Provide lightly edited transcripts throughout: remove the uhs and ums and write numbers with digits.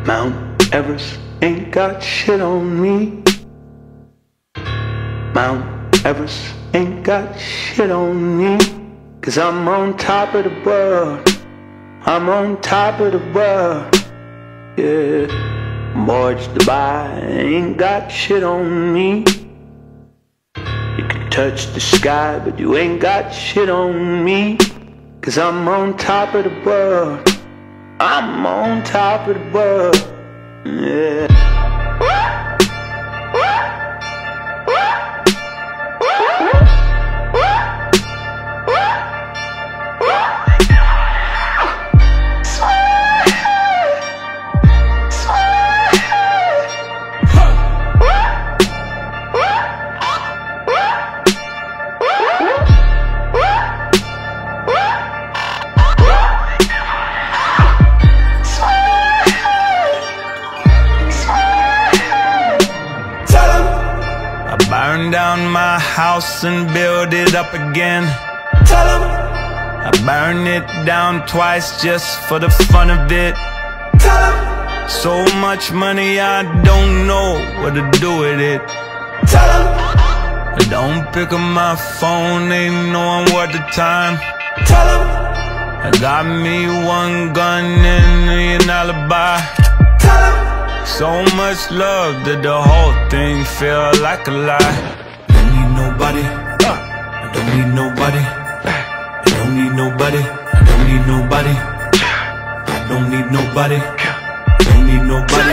Mount Everest ain't got shit on me. Mount Everest ain't got shit on me. 'Cause I'm on top of the world. I'm on top of the world. Yeah, Moj Dubai ain't got shit on me. You can touch the sky, but you ain't got shit on me. 'Cause I'm on top of the world. I'm on top of the world. Yeah. Burn down my house and build it up again. Tell 'em I burn it down twice just for the fun of it. Tell 'em so much money I don't know what to do with it. Tell 'em I don't pick up my phone, ain't knowing what the time. Tell 'em I got me one gun and an alibi. Tell 'em so much love that the whole thing feel like a lie. Don't need nobody, I don't need nobody, I don't need nobody, I don't need nobody, I don't need nobody, I don't need nobody.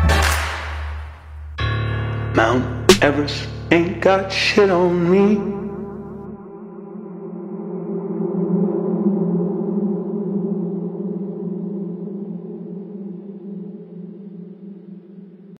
Mount Everest ain't got shit on me.